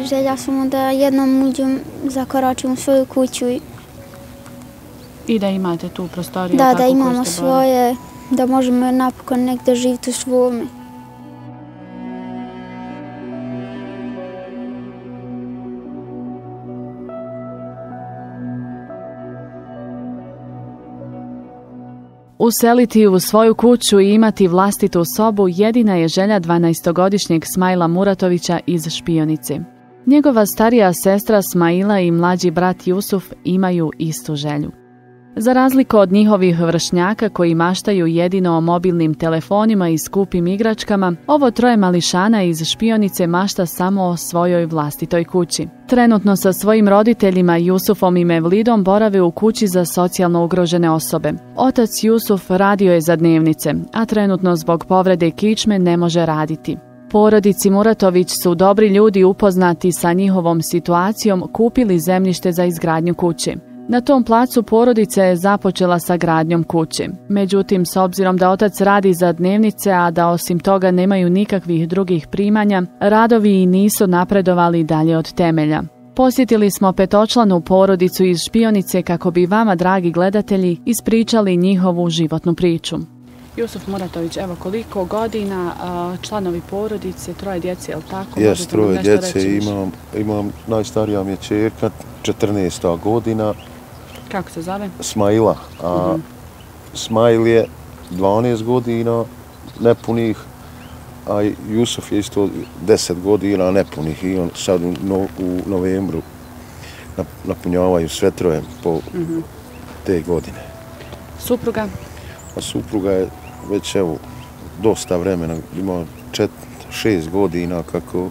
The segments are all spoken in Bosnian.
želja samo da jednom uđem, zakoračim u svoju kuću. I da imate tu prostoriju? Da imamo svoje, da možemo napokon negdje živjeti u svome. Useliti u svoju kuću i imati vlastitu sobu jedina je želja 12-godišnjeg Smajla Muratovića iz Špionice. Njegova starija sestra Smajla i mlađi brat Jusuf imaju istu želju. Za razliku od njihovih vršnjaka koji maštaju jedino o mobilnim telefonima i skupim igračkama, ovo troje mališana iz Špionice mašta samo o svojoj vlastitoj kući. Trenutno sa svojim roditeljima Jusufom i Mevlidom borave u kući za socijalno ugrožene osobe. Otac Jusuf radio je za dnevnice, a trenutno zbog povrede kičme ne može raditi. Porodici Muratović su dobri ljudi upoznati sa njihovom situacijom kupili zemljište za izgradnju kuće. Na tom placu porodica je započela sa gradnjom kuće. Međutim, s obzirom da otac radi za dnevnice, a da osim toga nemaju nikakvih drugih primanja, radovi i nisu napredovali dalje od temelja. Posjetili smo petočlanu porodicu iz Špionice kako bi vama, dragi gledatelji, ispričali njihovu životnu priču. Jusuf Muratović, evo koliko godina, članovi porodice, troje djece, je li tako? Jes, troje djece imam, najstarija mi je ćerka, 14. godina. Kako se zove? Smajla. Smajl je 12 godina nepunih, a Jusuf je isto 10 godina nepunih i on sad u novembru napunjavaju sve troje po te godine. Supruga? A supruga je već evo dosta vremena, ima 6 godina kako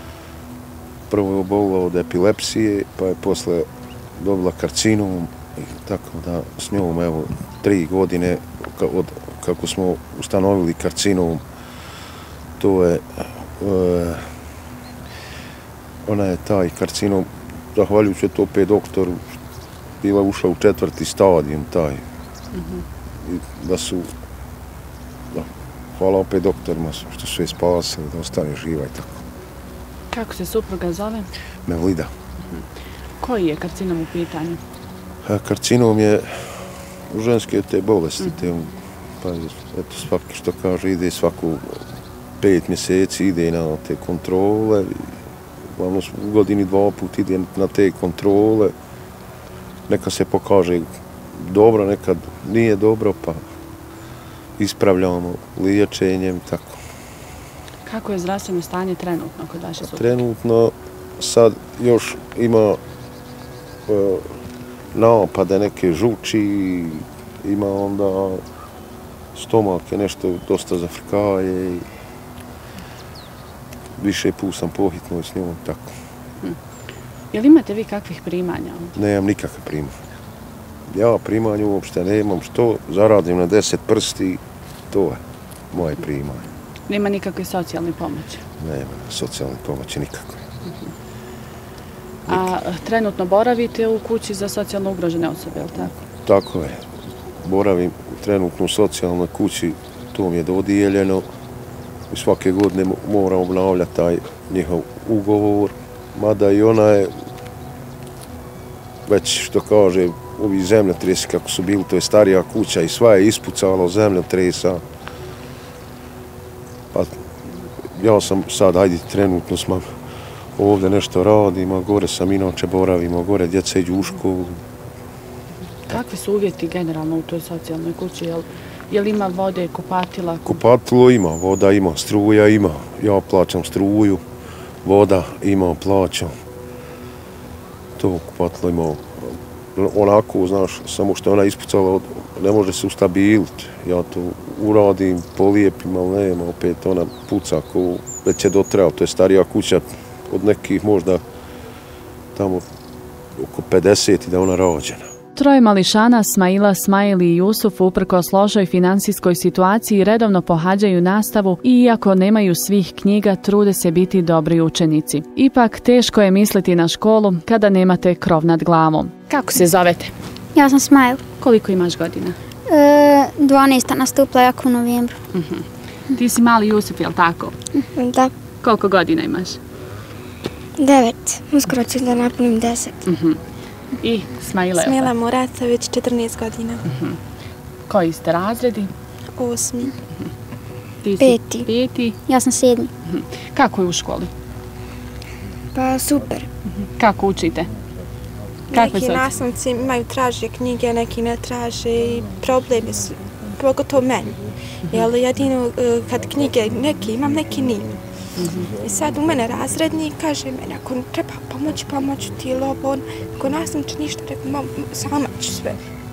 prvo je obolila od epilepsije, pa je posle dobila karcinom, tako da s njom evo 3 godine od kako smo ustanovili karcinom, to je ona je taj karcinom, zahvaljujući to opet doktoru, bila ušla u 4. stadijum taj. Da su, hvala opet doktorima što su je spasili, da ostane živa i tako. Kako se supruga zove? Mevlida. Koji je karcinom u pitanju? Karcinom je ženske te bolesti, pa eto svaki što kaže ide svaku 5 mjeseci ide na te kontrole, glavno u godini 2 put ide na te kontrole, neka se pokaže dobro, nekad nije dobro, pa ispravljamo liječenjem, tako. Kako je zdravstveno stanje trenutno kod vaše supruge? Trenutno sad još ima napade neke žuči, ima onda stomak je nešto dosta zafrkaje i više put sam pohitnuo s njom, tako. Jel imate vi kakvih primanja? Nemam nikakve primanja. Ja primanja uopšte nemam, što zaradim na 10 prsti, to je moje primanje. Nema nikakve socijalne pomoći? Nema socijalne pomoći nikakve. A trenutno boravite u kući za socijalno ugrožene osobe, je li tako? Tako je. Boravim trenutno u socijalnoj kući, to mi je dodijeljeno. I svake godine moram obnavljati taj njihov ugovor, mada i ona je već, što kaže, ovi zemljotresi kako su bili, to je starija kuća i sva je ispucala zemljotresa. Pa ja sam sad, ajde, trenutno smo ovdje nešto radim, a gore sam inače boravimo, gore djeca iđu u školu. Kakvi su uvjeti generalno u toj socijalnoj kući? Jel ima vode, kupatila? Kupatilo ima, voda ima, struja ima. Ja plaćam struju, voda ima, plaćam. To kupatilo ima. Onako, znaš, samo što ona ispucala, ne može se ustabiliti. Ja to uradim, polijepim, ali nema, opet ona puca ko već je dotrajala. To je starija kuća od nekih možda tamo oko 50 da je ona rođena. Troje mališana, Smajla, Smajl i Jusuf, uprkos lošoj finansijskoj situaciji redovno pohađaju nastavu i iako nemaju svih knjiga, trude se biti dobri učenici. Ipak, teško je misliti na školu kada nemate krov nad glavom. Kako se zovete? Ja sam Smajl. Koliko imaš godina? 12. nastupila jako u novembru. Ti si mali Jusuf, je li tako? Da. Koliko godina imaš? 9. Uskoro ću da napunim 10. I Smaila? Smila Muratović, 14 godina. Koji ste razredi? 8. Ti si 5. 5. Ja sam 7. Kako je u školi? Pa super. Kako učite? Kakve Neki su? nastavnici imaju traže knjige, neki ne traže i problemi su, pogotovo meni. Jer jedino kad knjige neki imam, neki nimam. I sad u mene razrednik kaže meni, ako treba pomoću ti ili ovo, ako nastavniče ništa, rekao, sama ću sve.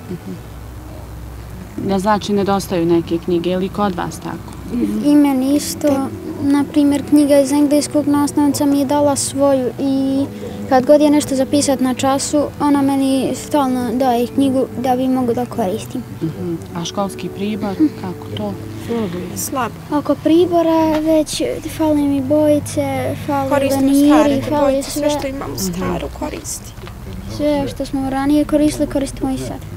Da znači nedostaju neke knjige ili kod vas tako? I meni isto, na primjer, knjiga iz engleskog nastavnica mi je dala svoju i kad god je nešto zapisati na času, ona meni stalno daje knjigu da bi mogu da koristim. A školski pribor, kako to? Slabo. Oko pribora već fali mi bojice, fali Koristimo leniri, stare fali bojice, sve sve. što imamo staro koristi. Sve što smo ranije koristili, koristimo i sad.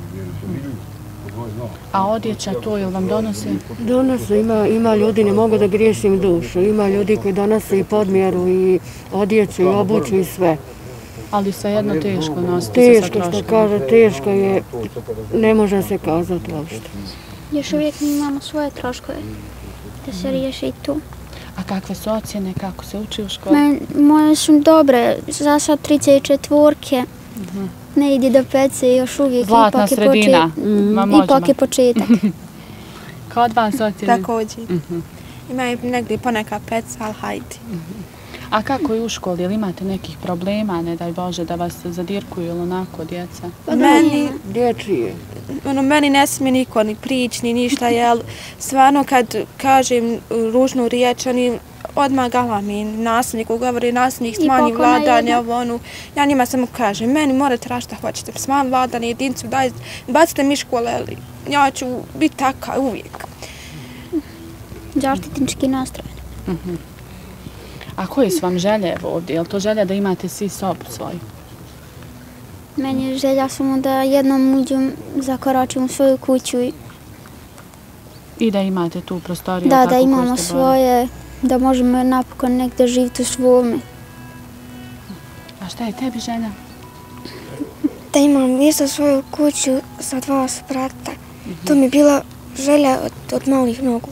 A odjeća to ili vam donose? Donose, ima ljudi, ne mogu da griješim dušu, ima ljudi koji donose i podmjeru i odjeću i obuću i sve. Ali svejedno teško nositi se sa Teško, što troškom. kaže, teško je, ne može se kazati uopšte. Još uvijek mi imamo svoje troškove da se riješi i tu. A kakve su ocjene, kako se uči u školi? Moje su dobre, za sad 34, ne ide do 5 još uvijek. Zlatna sredina. Ipak je početak. Kod vas ocjene? Također. Imaju negdje poneka peca, ali hajde. A kako je u školi? Ili imate nekih problema, ne daj Bože, da vas zadirkuju ili onako djeca? Meni, Dječije. meni ne smije niko ni prići, ni ništa, jer stvarno kad kažem ružnu riječ, oni odmah galami nastavniku, govori nastavnik smanji vladanje, ovo onu. Ja njima samo kažem, meni morate tražiti šta hoćete, smanji vladanje, jedincu, bacite mi škole, ali ja ću biti taka uvijek. Zaštitnički nastrojen. A koje su vam želje ovdje? Je li to želja da imate svi sobu svoju? Meni je želja samo da jednom uđem, zakoračim u svoju kuću I da imate tu prostoriju? da imamo svoje, da možemo napokon negdje živjeti u svome. A šta je tebi želja? Da imam isto svoju kuću sa 2 sprata. To mi je bila želja od malih nogu.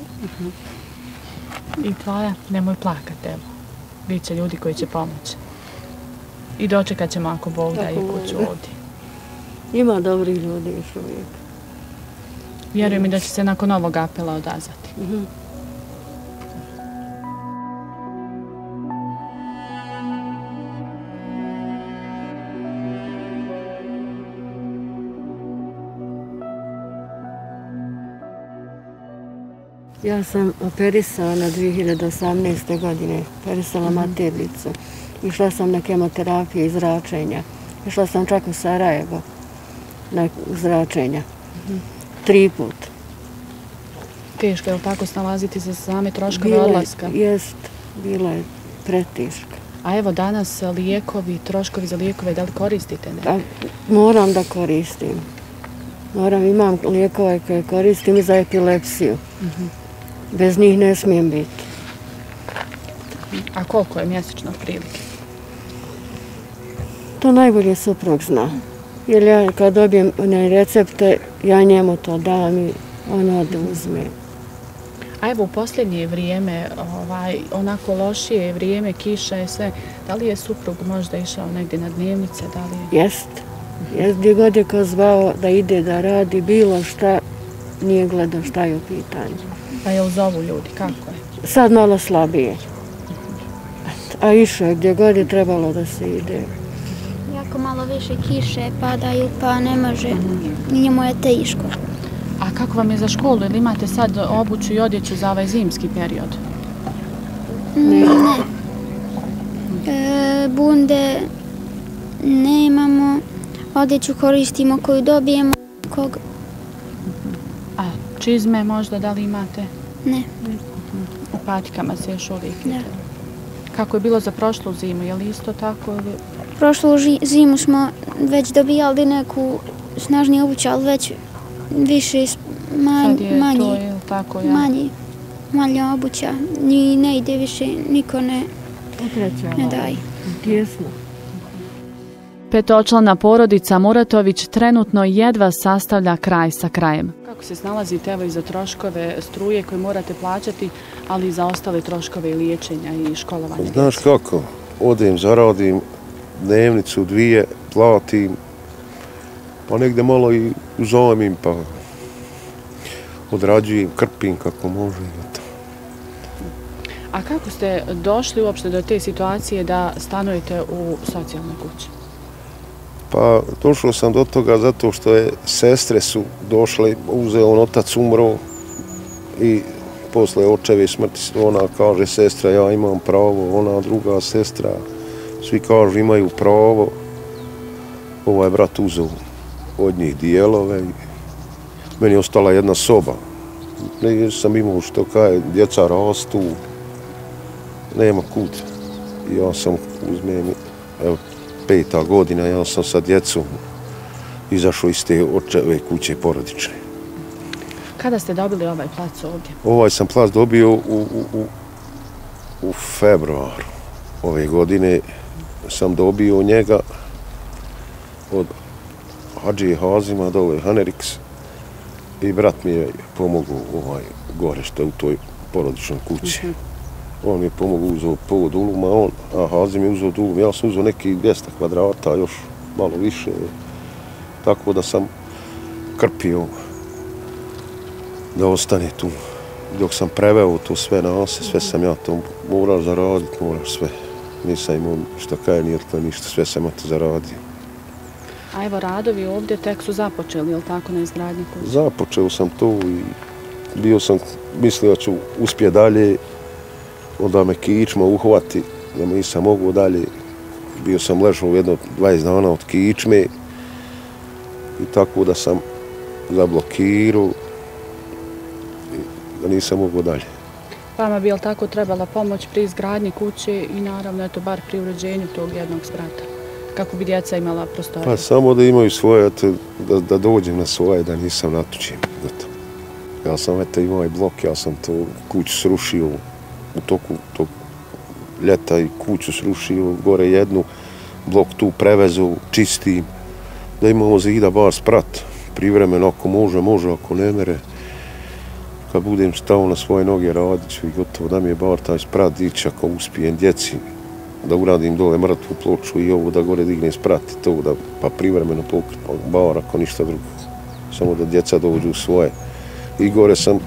I tvoja? Nemoj plakati, evo. Biće ljudi koji će pomoći. I dočekat ćemo ako Bog da i kuću ovdje. Ima dobrih ljudi još uvijek. Vjerujem i da će se nakon ovog apela odazvati. Ja sam operisana 2018. godine, operisala maternicu. Išla sam na kemoterapiju i zračenja. Išla sam čak u Sarajevo na zračenja. 3 puta. Teško je li tako snalaziti se same troškove odlaska? Jest, bila je preteška. A evo danas lijekovi, troškovi za lijekove, da li koristite? Ne? Moram da koristim. Imam lijekove koje koristim i za epilepsiju. Bez njih ne smijem biti. A koliko je mjesečno prilike? To najbolje suprug zna. Jer ja kad dobijem recepte, ja njemu to dam i on oduzme. A evo u posljednje vrijeme, onako lošije vrijeme, kiša je sve, da li je suprug možda išao negdje na dnevnice? Jest. Gdje god je ko zvao da ide da radi bilo šta, nije gledao šta je u pitanju. A jel zovu ljudi, kako je? Sad malo slabije. A išao je gdje god je trebalo da se ide. Jako malo više kiše padaju pa ne može, njemu je teško. A kako vam je za školu? Ili imate sad obuću i odjeću za ovaj zimski period? Ne. Bunde nemamo, odjeću koristimo koju dobijemo. A čizme možda da li imate? Ne. U patikama se još uvijek ide. Da. Kako je bilo za prošlu zimu? Je li isto tako? Prošlu zimu smo već dobijali neku snažniju obuću, ali već više manje obuća. Ni ne ide više, niko ne daje. Tjesno. Petočlana porodica Muratović trenutno jedva sastavlja kraj sa krajem. Kako se snalazite evo i za troškove struje koje morate plaćati, ali i za ostale troškove liječenja i školovanja? Znaš kako, odem, zaradim dnevnicu, 2, platim, pa negdje malo i uzajmim, pa odrađujem, krpim kako može. A kako ste došli uopšte do te situacije da stanujete u socijalnoj kući? Pa došao sam do toga zato što je sestre su došle, uzeo on, otac umro i posle očeve smrti ona kaže sestra ja imam pravo, ona druga sestra, svi kažu imaju pravo. Ovaj brat uzeo od njih dijelove i meni je ostala jedna soba. Ne sam imao što kaj, djeca rastu, nema kud. Ja sam uzmem, evo, 5. godina, ja sam sa djecom izašao iz te očeve kuće porodične. Kada ste dobili ovaj plac ovdje? Ovaj sam plac dobio u februaru ove godine. Sam dobio njega od Hadžije Hazima dole Haneriks i brat mi je pomogao gore što je u toj porodičnoj kući. On mi je pomogao, uzeo pol duluma, a Hazim je uzeo dulum. Ja sam uzeo neki 200 kvadrata, još malo više. Tako da sam krpio da ostane tu. Dok sam preveo to sve na se, sve sam ja to morao zaraditi, moraš sve. Nisam imao što kaj, nije to ništa, sve sam ja to zaradio. A evo radovi ovdje tek su započeli, je li tako, na izgradnji kuće? Započeo sam to i bio sam, mislio da ću uspjeti dalje, onda me kičma uhvati, da nisam mogao dalje. Bio sam ležao jedno 20 dana od kičme i tako da sam zablokirao i da nisam mogao dalje. Vama bi, je li tako, trebala pomoć pri izgradnji kuće i naravno, eto, bar pri uređenju tog jednog sprata? Kako bi djeca imala prostorije? Pa samo da imaju svoje, da dođem na svoje, da nisam natučen. Ja sam imao i blok, ja sam to kuću srušio u toku tog ljeta i kuću srušio, gore jednu, blok tu prevezu, čistim, da imamo zida bar sprat, privremeno ako može, ako ne mere. Kad budem stao na svoje noge radit ću i gotovo da mi je bar taj sprat dići ako uspijem djeci, da uradim dole mrtvu ploču i ovo da gore dignem sprat i to, da pa privremeno pokrit, bar ako ništa drugo. Samo da djeca dođu u svoje. I gore sam,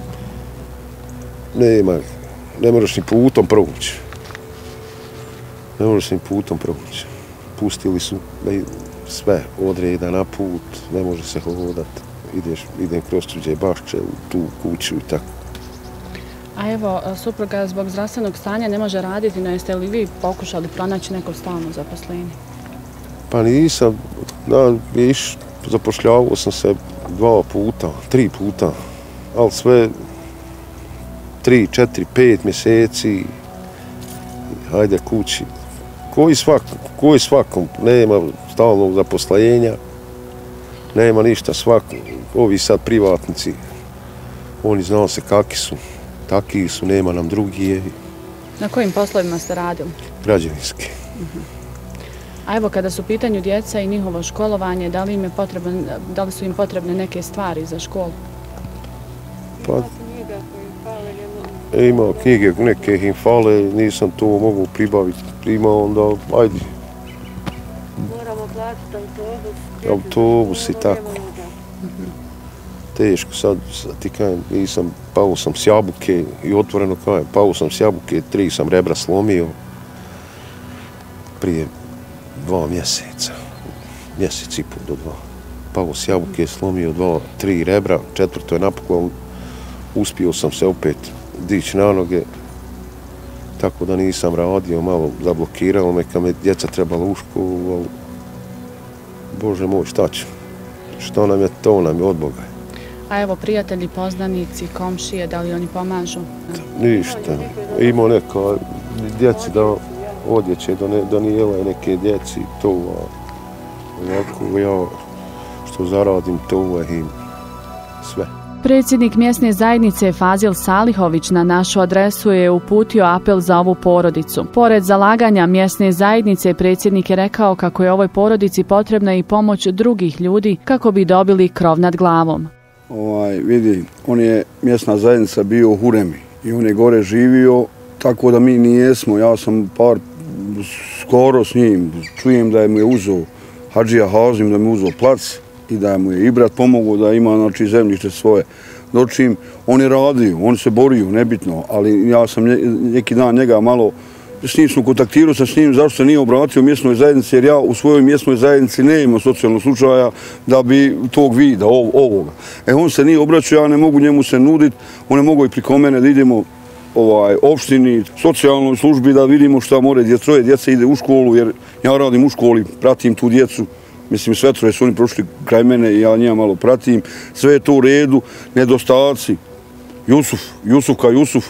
ne možeš ni putom provući. Ne možeš ni putom provući. Pustili su sve odreda na put, ne može se hodati. Idem kroz tuđe bašče u tu kuću i tako. A evo, supruga zbog zdravstvenog stanja ne može raditi, no jeste li vi pokušali pronaći neko stalno zaposlenje? Pa nisam, zapošljavao sam se 2 puta, 3 puta, ali sve 3, 4, 5 mjeseci, hajde kući. Koji svakom, nema stalnog zaposlenja, nema ništa, ovi sad privatnici, oni znao se kakvi su, takvi su, nema nam drugi. Na kojim poslovima ste radili? Građevinski. A evo, kada su u pitanju djeca i njihovo školovanje, da li su im potrebne neke stvari za školu? Pa, ima knjige, neke im fale, nisam to mogu pribaviti, onda ajde. Moramo platiti autobus i tako. Teško, sad ti kajem, pao sam s jabuke i otvoreno kajem, pao sam s jabuke, 3 sam rebra slomio prije 2 mjeseca, mjesec i pol do 2. Pao s jabuke, slomio 3 rebra, 4. je napokon, uspio sam se opet dići na noge, tako da nisam radio, malo zablokirao me kad me djeca trebala u školu, ali Bože moj, šta ću? Što nam je, to nam je od Boga. A evo, prijatelji, poznanici, komšije, da li oni pomažu? Ništa. Imao neka djeci da odjeće, donijela neke djeci, to, ovako ja što zaradim, to im sve. Predsjednik mjesne zajednice Fazil Salihović na našu adresu je uputio apel za ovu porodicu. Pored zalaganja mjesne zajednice, predsjednik je rekao kako je ovoj porodici potrebna i pomoć drugih ljudi kako bi dobili krov nad glavom. Vidi, on je mjesna zajednica bio u Huremi i on je gore živio, tako da mi nijesmo. Ja sam skoro s njim, čujem da mu je uzeo Hadžija Hazim, da mu je uzeo plac i da mu je i brat pomogao da ima znači, zemljište svoje. Dočim, on je radio, on se borio, nebitno, ali ja sam neki dan njega malo s njim sam kontaktirao sa s njim zašto se nije obratio mjesnoj zajednici, jer ja u svojoj mjesnoj zajednici ne imam socijalnog slučaja da bi tog vida, ovoga. On se nije obraćao, ja ne mogu njemu se nuditi, on ne mogu i priko mene da idemo opštini, socijalnoj službi da vidimo šta more, troje djece ide u školu, jer ja radim u školi, pratim tu djecu. Mislim, sve troje su oni prošli kraj mene i ja njega malo pratim. Sve je to u redu, nedostaci. Jusuf,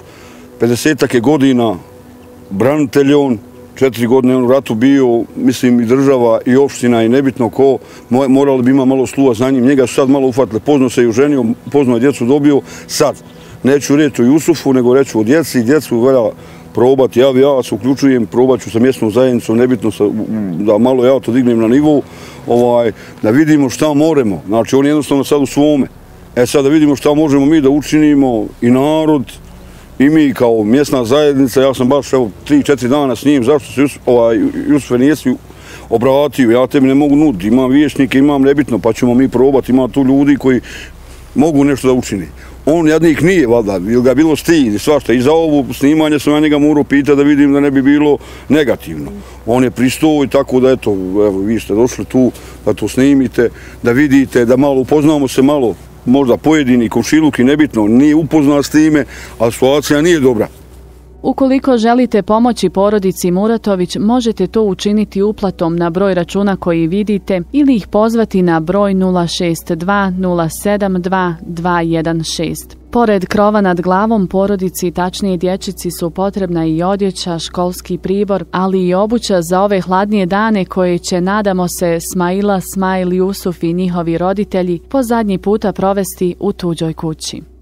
50-ak godina, branitelj on, 4 godine on u ratu bio, mislim i država i opština i nebitno ko, morali bi ima malo sluha za njim. Njega su sad malo ufatili, pozno se i oženio, pozno je djecu dobio, sad. Neću reći o Jusufu, nego reću o djeci, djecu velja probati, ja se uključujem, probat ću sa mjesnom zajednicom, nebitno da malo ja to dignem na nivou, da vidimo šta moremo. Znači, on je jednostavno sad u svome. Sad da vidimo šta možemo mi da učinimo i narod, i mi kao mjesna zajednica. Ja sam baš 3-4 dana s njim, zašto se Jusufe nisi obratio, ja tebi ne mogu nuditi, imam vijećnike, imam nebitno, pa ćemo mi probati, ima tu ljudi koji mogu nešto da učini. On jadnik nije, valjda, ili ga bilo stid i svašta. I za ovo snimanje sam ja njega morao pitati da vidim da ne bi bilo negativno. On je pristao i tako da, eto, vi ste došli tu da to snimite, da vidite, da malo upoznamo se malo, možda pojedini komšiluk i nebitno, nije upoznat s time, ali situacija nije dobra. Ukoliko želite pomoći porodici Muratović, možete to učiniti uplatom na broj računa koji vidite ili ih pozvati na broj 062 072 216. Pored krova nad glavom, porodici, tačnije dječici, su potrebna i odjeća, školski pribor, ali i obuća za ove hladnije dane koje će, nadamo se, Smaila, Smail, Jusuf i njihovi roditelji po zadnji puta provesti u tuđoj kući.